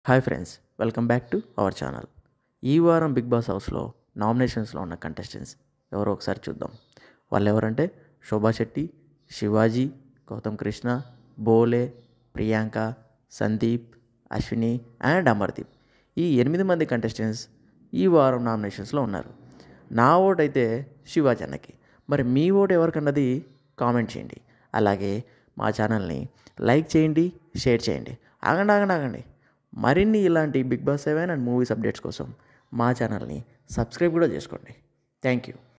Hi friends, welcome back to our channel. ఈ వారం big boss హౌస్లో నామినేషన్స్లో ఉన్న కంటెస్టెంట్స్ ఎవరో ఒకసారి చూద్దాం. వాళ్ళు ఎవరంటే శోభా శెట్టి, శివాజీ, గౌతమ్ కృష్ణ, బోలే, ప్రియాంక, సందీప్, అశ్విని అండ్ అమర్దీప్. ఈ 8 మంది కంటెస్టెంట్స్ ఈ వారం నామినేషన్స్లో ఉన్నారు. నా ఓటు అయితే శివాజీ అన్నకి. మరి మీ ఓటు ఎవరికన్నది కామెంట్ చేయండి. అలాగే మా ఛానల్ని లైక్ చేయండి, షేర్ చేయండి. ఆగండి. మరిన్ని ఇలాంటి Bigg Boss 7 and movies updates కోసం మా ఛానల్ని సబ్స్క్రైబ్ కూడా చేసుకోండి. Thank you.